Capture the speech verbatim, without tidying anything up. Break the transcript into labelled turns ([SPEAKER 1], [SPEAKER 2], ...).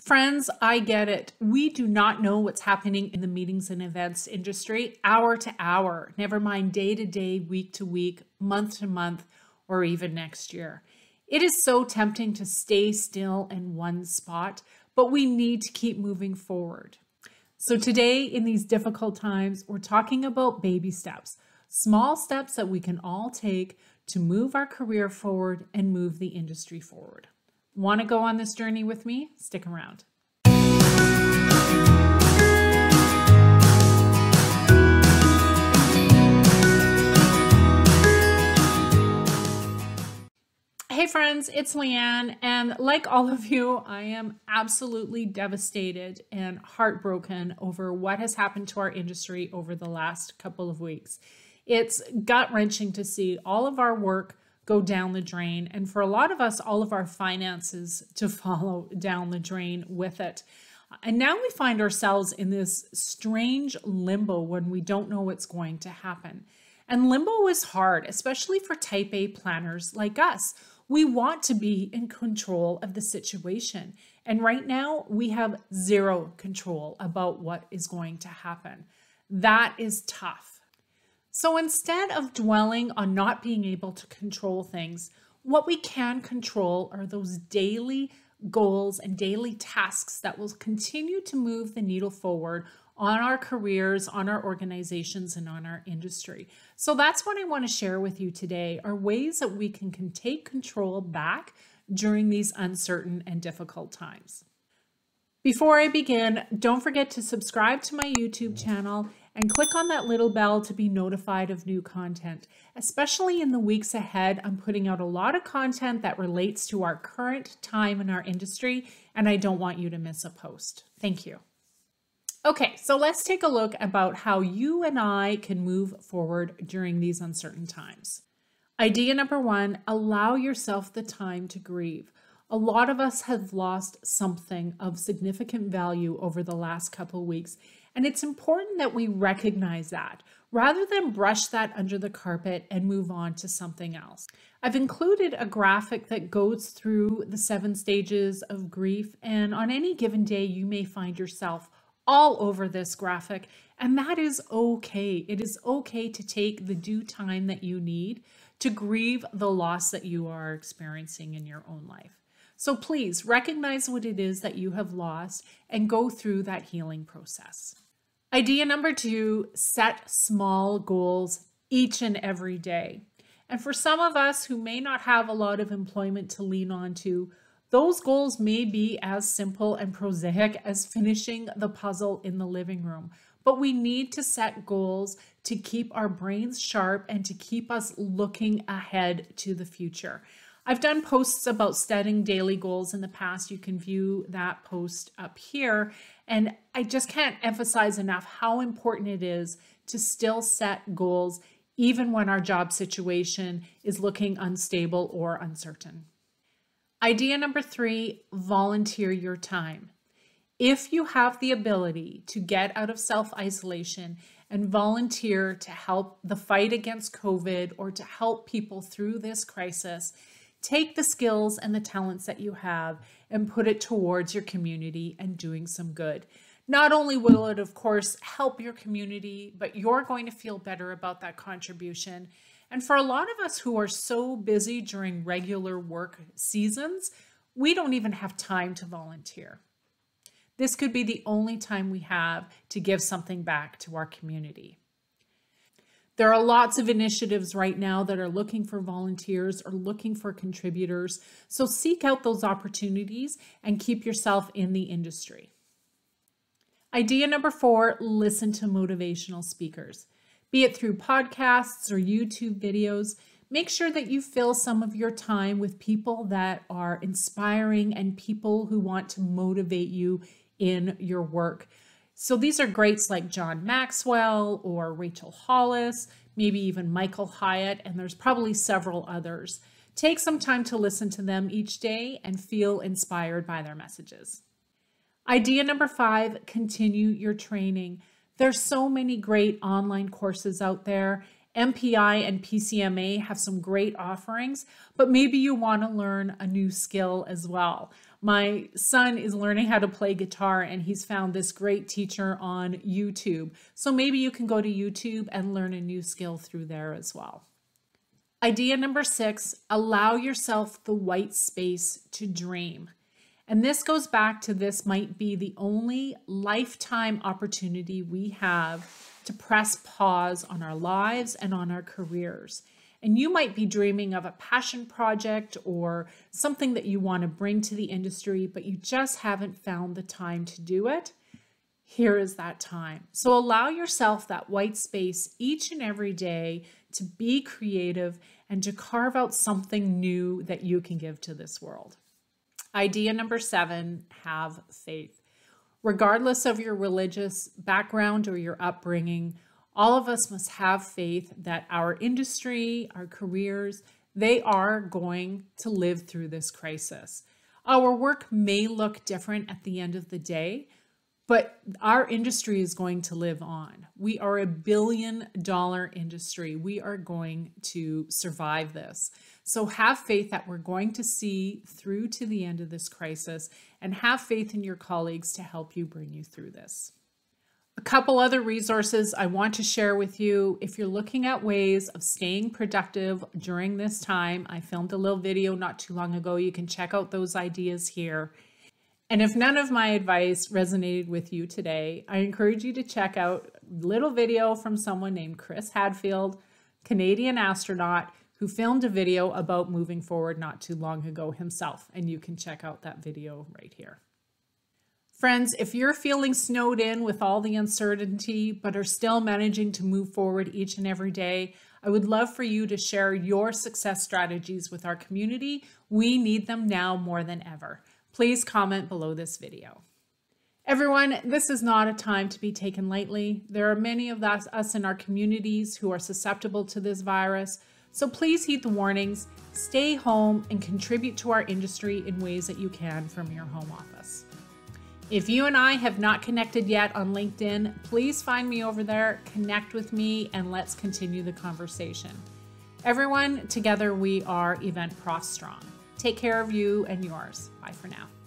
[SPEAKER 1] Friends, I get it. We do not know what's happening in the meetings and events industry hour to hour, never mind day to day, week to week, month to month, or even next year. It is so tempting to stay still in one spot, but we need to keep moving forward. So today, in these difficult times, we're talking about baby steps, small steps that we can all take to move our career forward and move the industry forward. Want to go on this journey with me? Stick around. Hey friends, it's Leanne, and like all of you, I am absolutely devastated and heartbroken over what has happened to our industry over the last couple of weeks. It's gut-wrenching to see all of our work go down the drain, and for a lot of us, all of our finances to follow down the drain with it. And now we find ourselves in this strange limbo when we don't know what's going to happen. And limbo is hard, especially for type A planners like us. We want to be in control of the situation. And right now, we have zero control about what is going to happen. That is tough. So instead of dwelling on not being able to control things, what we can control are those daily goals and daily tasks that will continue to move the needle forward on our careers, on our organizations, and on our industry. So that's what I want to share with you today, are ways that we can, can take control back during these uncertain and difficult times. Before I begin, don't forget to subscribe to my YouTube channel and click on that little bell to be notified of new content. Especially in the weeks ahead, I'm putting out a lot of content that relates to our current time in our industry, and I don't want you to miss a post. Thank you. Okay, so let's take a look about how you and I can move forward during these uncertain times. Idea number one, allow yourself the time to grieve. A lot of us have lost something of significant value over the last couple of weeks, and it's important that we recognize that rather than brush that under the carpet and move on to something else. I've included a graphic that goes through the seven stages of grief, and on any given day, you may find yourself all over this graphic, and that is okay. It is okay to take the due time that you need to grieve the loss that you are experiencing in your own life. So please recognize what it is that you have lost and go through that healing process. Idea number two, set small goals each and every day. And for some of us who may not have a lot of employment to lean on to, those goals may be as simple and prosaic as finishing the puzzle in the living room. But we need to set goals to keep our brains sharp and to keep us looking ahead to the future. I've done posts about setting daily goals in the past. You can view that post up here. And I just can't emphasize enough how important it is to still set goals even when our job situation is looking unstable or uncertain. Idea number three, volunteer your time. If you have the ability to get out of self-isolation and volunteer to help the fight against COVID or to help people through this crisis, take the skills and the talents that you have and put it towards your community and doing some good. Not only will it, of course, help your community, but you're going to feel better about that contribution. And for a lot of us who are so busy during regular work seasons, we don't even have time to volunteer. This could be the only time we have to give something back to our community. There are lots of initiatives right now that are looking for volunteers or looking for contributors. So seek out those opportunities and keep yourself in the industry. Idea number four, listen to motivational speakers. Be it through podcasts or YouTube videos, make sure that you fill some of your time with people that are inspiring and people who want to motivate you in your work. So these are greats like John Maxwell or Rachel Hollis, maybe even Michael Hyatt, and there's probably several others. Take some time to listen to them each day and feel inspired by their messages. Idea number five, continue your training. There's so many great online courses out there, M P I and P C M A have some great offerings, but maybe you want to learn a new skill as well. My son is learning how to play guitar and he's found this great teacher on YouTube. So maybe you can go to YouTube and learn a new skill through there as well. Idea number six, allow yourself the white space to dream. And this goes back to this might be the only lifetime opportunity we have to press pause on our lives and on our careers. And you might be dreaming of a passion project or something that you want to bring to the industry, but you just haven't found the time to do it. Here is that time. So allow yourself that white space each and every day to be creative and to carve out something new that you can give to this world. Idea number seven, have faith. Regardless of your religious background or your upbringing, all of us must have faith that our industry, our careers, they are going to live through this crisis. Our work may look different at the end of the day, but our industry is going to live on. We are a billion dollar industry. We are going to survive this. So have faith that we're going to see through to the end of this crisis, and have faith in your colleagues to help you bring you through this. A couple other resources I want to share with you. If you're looking at ways of staying productive during this time, I filmed a little video not too long ago. You can check out those ideas here. And if none of my advice resonated with you today, I encourage you to check out a little video from someone named Chris Hadfield, Canadian astronaut, who filmed a video about moving forward not too long ago himself. And you can check out that video right here. Friends, if you're feeling snowed in with all the uncertainty, but are still managing to move forward each and every day, I would love for you to share your success strategies with our community. We need them now more than ever. Please comment below this video. Everyone, this is not a time to be taken lightly. There are many of us, us in our communities who are susceptible to this virus. So please heed the warnings, stay home, and contribute to our industry in ways that you can from your home office. If you and I have not connected yet on LinkedIn, please find me over there, connect with me, and let's continue the conversation. Everyone, together we are eventprofs strong. Take care of you and yours. Bye for now.